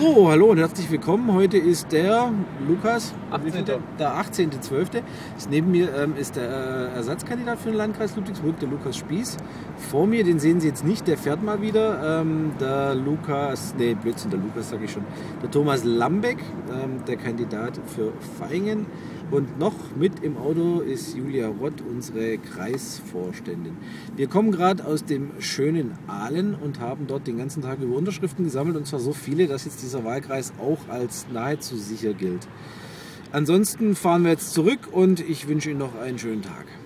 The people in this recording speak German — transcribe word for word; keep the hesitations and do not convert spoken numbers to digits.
So, hallo und herzlich willkommen. Heute ist der Lukas, achtzehnte der achtzehnte zwölfte Neben mir ähm, ist der äh, Ersatzkandidat für den Landkreis Ludwigsburg, der Lukas Spieß. Vor mir, den sehen Sie jetzt nicht, der fährt mal wieder. Ähm, der Lukas, nee, Blödsinn, der Lukas sage ich schon. Der Thomas Lambeck, ähm, der Kandidat für Vaihingen. Und noch mit im Auto ist Julia Rott, unsere Kreisvorständin. Wir kommen gerade aus dem schönen Aalen und haben dort den ganzen Tag über Unterschriften gesammelt. Und zwar so viele, dass jetzt dieser Wahlkreis auch als nahezu sicher gilt. Ansonsten fahren wir jetzt zurück und ich wünsche Ihnen noch einen schönen Tag.